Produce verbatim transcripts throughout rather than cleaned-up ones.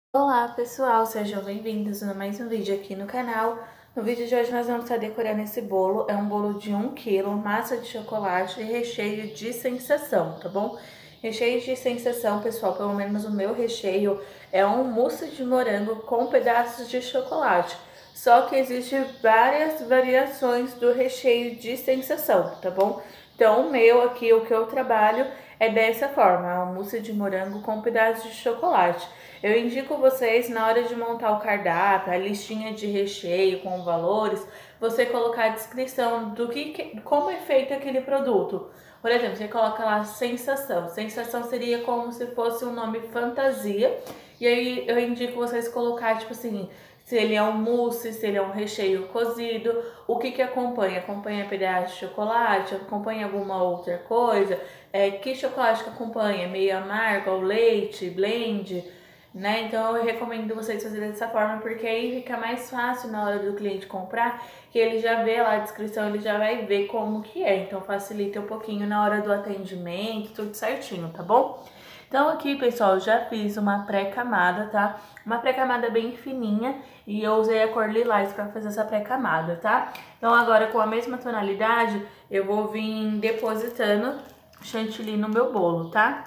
Olá pessoal, sejam bem-vindos a mais um vídeo aqui no canal. No vídeo de hoje nós vamos estar decorando esse bolo. É um bolo de um quilo, massa de chocolate e recheio de sensação, tá bom? Recheio de sensação, pessoal, pelo menos o meu recheio é um mousse de morango com pedaços de chocolate. Só que existem várias variações do recheio de sensação, tá bom? Então o meu aqui, o que eu trabalho é dessa forma, é um mousse de morango com pedaços de chocolate. Eu indico vocês, na hora de montar o cardápio, a listinha de recheio com valores, você colocar a descrição do que, como é feito aquele produto. Por exemplo, você coloca lá sensação. Sensação seria como se fosse um nome fantasia. E aí eu indico vocês colocar, tipo assim, se ele é um mousse, se ele é um recheio cozido, o que que acompanha? Acompanha pedaço de chocolate, acompanha alguma outra coisa? É, que chocolate que acompanha? Meio amargo, ou leite, blend, né? Então eu recomendo vocês fazerem dessa forma, porque aí fica mais fácil na hora do cliente comprar, que ele já vê lá a descrição, ele já vai ver como que é. Então facilita um pouquinho na hora do atendimento, tudo certinho, tá bom? Então aqui, pessoal, eu já fiz uma pré-camada, tá? Uma pré-camada bem fininha e eu usei a cor lilás pra fazer essa pré-camada, tá? Então agora com a mesma tonalidade, eu vou vir depositando chantilly no meu bolo, tá?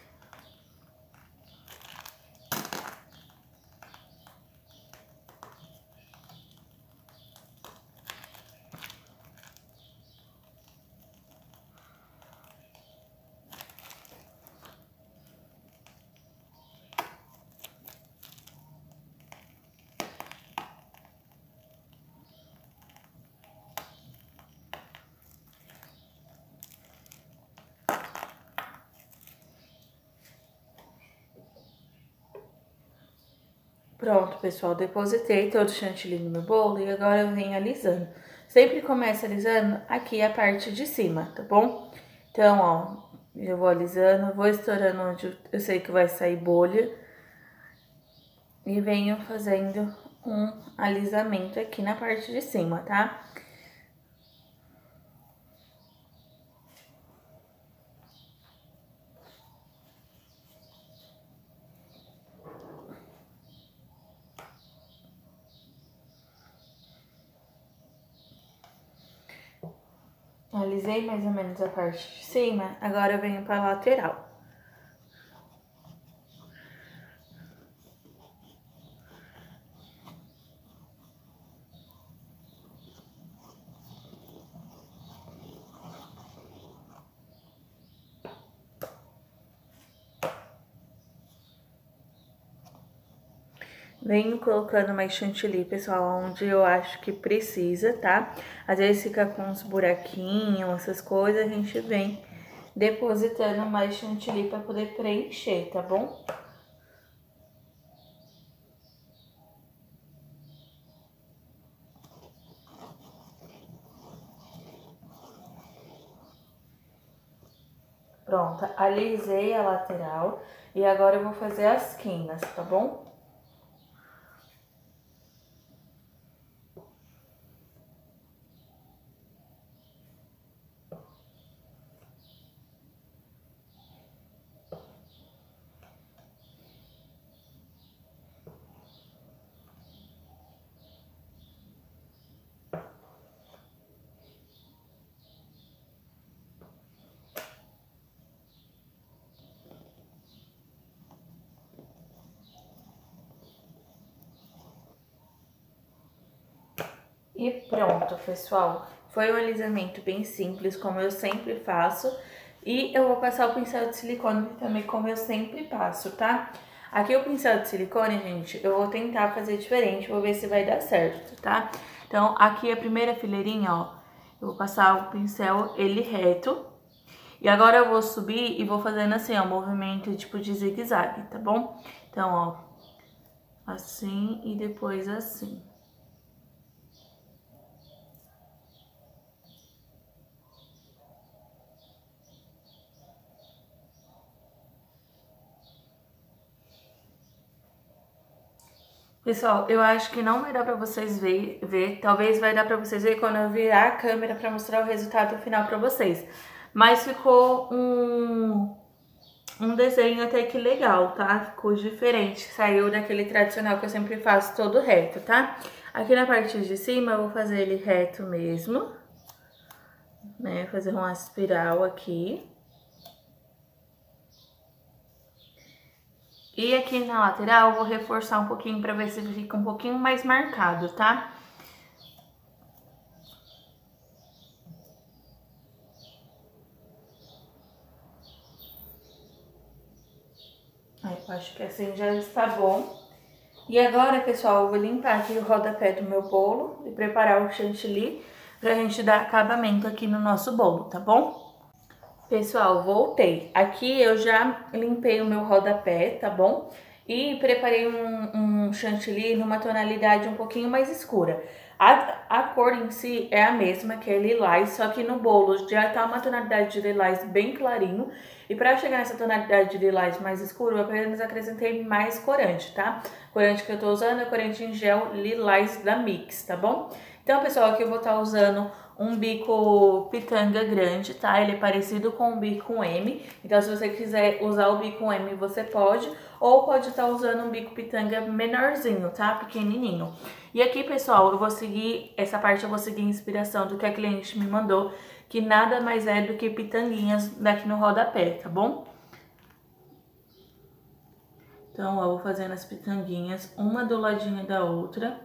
Pronto, pessoal, depositei todo o chantilly no meu bolo e agora eu venho alisando. Sempre começa alisando aqui a parte de cima, tá bom? Então, ó, eu vou alisando, vou estourando onde eu sei que vai sair bolha e venho fazendo um alisamento aqui na parte de cima, tá? Alisei mais ou menos a parte de cima, agora eu venho pra lateral. Venho colocando mais chantilly, pessoal, onde eu acho que precisa, tá? Às vezes fica com uns buraquinhos, essas coisas, a gente vem depositando mais chantilly para poder preencher, tá bom? Pronto, alisei a lateral e agora eu vou fazer as quinas, tá bom? E pronto, pessoal. Foi um alisamento bem simples, como eu sempre faço. E eu vou passar o pincel de silicone também, como eu sempre passo, tá? Aqui o pincel de silicone, gente, eu vou tentar fazer diferente, vou ver se vai dar certo, tá? Então, aqui a primeira fileirinha, ó, eu vou passar o pincel, ele reto. E agora eu vou subir e vou fazendo assim, ó, movimento tipo de zigue-zague, tá bom? Então, ó, assim e depois assim. Pessoal, eu acho que não vai dar pra vocês ver, ver, talvez vai dar pra vocês ver quando eu virar a câmera pra mostrar o resultado final pra vocês. Mas ficou um, um desenho até que legal, tá? Ficou diferente, saiu daquele tradicional que eu sempre faço todo reto, tá? Aqui na parte de cima eu vou fazer ele reto mesmo, né? Fazer uma espiral aqui. E aqui na lateral eu vou reforçar um pouquinho pra ver se fica um pouquinho mais marcado, tá? Aí, eu acho que assim já está bom. E agora, pessoal, eu vou limpar aqui o rodapé do meu bolo e preparar o chantilly pra gente dar acabamento aqui no nosso bolo, tá bom? Pessoal, voltei. Aqui eu já limpei o meu rodapé, tá bom? E preparei um, um chantilly numa tonalidade um pouquinho mais escura. A, a cor em si é a mesma, que é lilás, só que no bolo já tá uma tonalidade de lilás bem clarinho. E pra chegar nessa tonalidade de lilás mais escuro, eu apenas acrescentei mais corante, tá? Corante que eu tô usando é corante em gel lilás da Mix, tá bom? Então, pessoal, aqui eu vou estar usando um bico pitanga grande, tá? Ele é parecido com o bico M, então se você quiser usar o bico M, você pode, ou pode estar usando um bico pitanga menorzinho, tá? Pequenininho. E aqui, pessoal, eu vou seguir, essa parte eu vou seguir a inspiração do que a cliente me mandou, que nada mais é do que pitanguinhas daqui no rodapé, tá bom? Então, ó, eu vou fazendo as pitanguinhas, uma do ladinho da outra.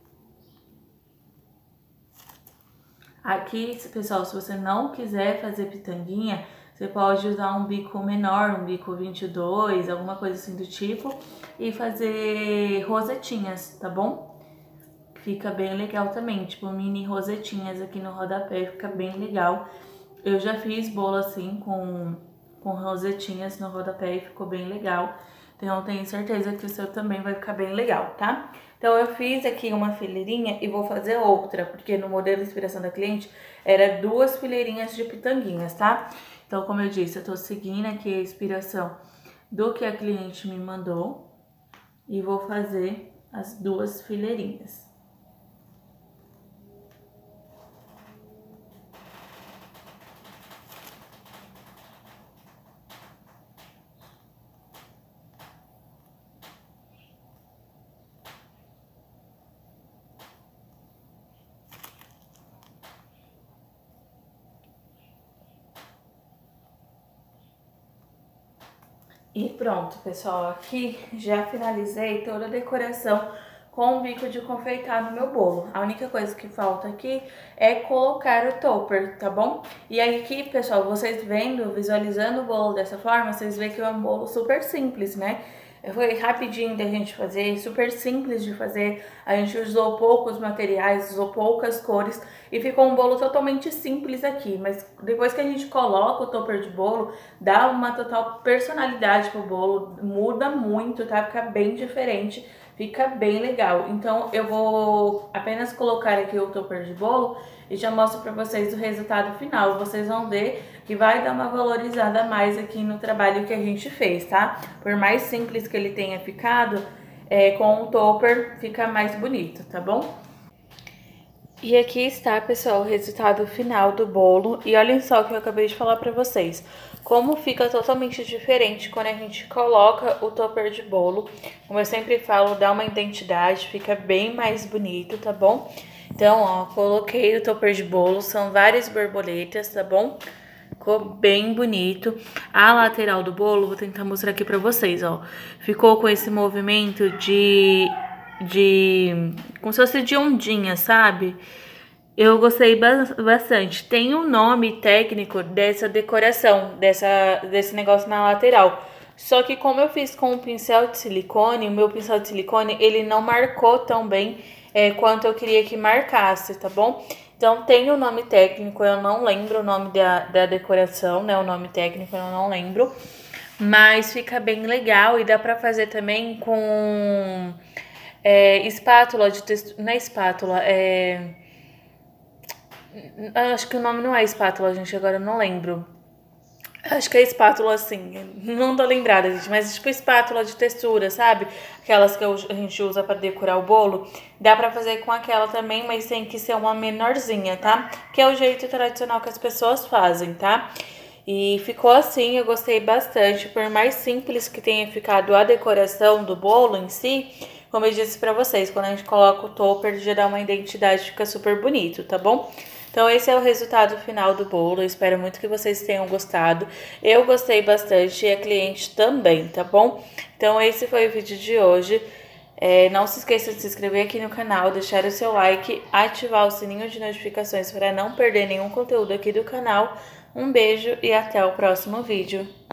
Aqui, pessoal, se você não quiser fazer pitanguinha, você pode usar um bico menor, um bico vinte e dois, alguma coisa assim do tipo, e fazer rosetinhas, tá bom? Fica bem legal também, tipo mini rosetinhas aqui no rodapé, fica bem legal. Eu já fiz bolo assim com, com rosetinhas no rodapé e ficou bem legal. Então eu tenho certeza que o seu também vai ficar bem legal, tá? Então eu fiz aqui uma fileirinha e vou fazer outra, porque no modelo de inspiração da cliente era duas fileirinhas de pitanguinhas, tá? Então, como eu disse, eu tô seguindo aqui a inspiração do que a cliente me mandou e vou fazer as duas fileirinhas. E pronto, pessoal, aqui já finalizei toda a decoração com o bico de confeitar no meu bolo. A única coisa que falta aqui é colocar o topper, tá bom? E aí aqui, pessoal, vocês vendo, visualizando o bolo dessa forma, vocês veem que é um bolo super simples, né? Foi rapidinho da gente fazer, super simples de fazer. A gente usou poucos materiais, usou poucas cores e ficou um bolo totalmente simples aqui. Mas depois que a gente coloca o topper de bolo, dá uma total personalidade pro bolo, muda muito, tá? Fica bem diferente, fica bem legal. Então eu vou apenas colocar aqui o topper de bolo e já mostro pra vocês o resultado final. Vocês vão ver que vai dar uma valorizada a mais aqui no trabalho que a gente fez, tá? Por mais simples que ele tenha ficado, é, com o topper fica mais bonito, tá bom? E aqui está, pessoal, o resultado final do bolo. E olhem só o que eu acabei de falar pra vocês. Como fica totalmente diferente quando a gente coloca o topper de bolo. Como eu sempre falo, dá uma identidade, fica bem mais bonito, tá bom? Então, ó, coloquei o topper de bolo, são várias borboletas, tá bom? Ficou bem bonito. A lateral do bolo, vou tentar mostrar aqui pra vocês, ó. Ficou com esse movimento de... de como se fosse de ondinha, sabe? Eu gostei bastante. Tem um nome técnico dessa decoração, dessa, desse negócio na lateral. Só que como eu fiz com o pincel de silicone, o meu pincel de silicone, ele não marcou tão bem é, quanto eu queria que marcasse, tá bom? Então tem o um nome técnico, eu não lembro o nome da, da decoração, né? O nome técnico eu não lembro. Mas fica bem legal e dá pra fazer também com é, espátula de textura. Não é espátula, é... Acho que o nome não é espátula, gente, agora eu não lembro. Acho que é espátula, assim, não tô lembrada, gente, mas tipo espátula de textura, sabe? Aquelas que a gente usa pra decorar o bolo. Dá pra fazer com aquela também, mas tem que ser uma menorzinha, tá? Que é o jeito tradicional que as pessoas fazem, tá? E ficou assim, eu gostei bastante. Por mais simples que tenha ficado a decoração do bolo em si, como eu disse pra vocês, quando a gente coloca o topper já dá uma identidade, fica super bonito, tá bom? Então esse é o resultado final do bolo, eu espero muito que vocês tenham gostado. Eu gostei bastante e a cliente também, tá bom? Então esse foi o vídeo de hoje. É, não se esqueça de se inscrever aqui no canal, deixar o seu like, ativar o sininho de notificações para não perder nenhum conteúdo aqui do canal. Um beijo e até o próximo vídeo.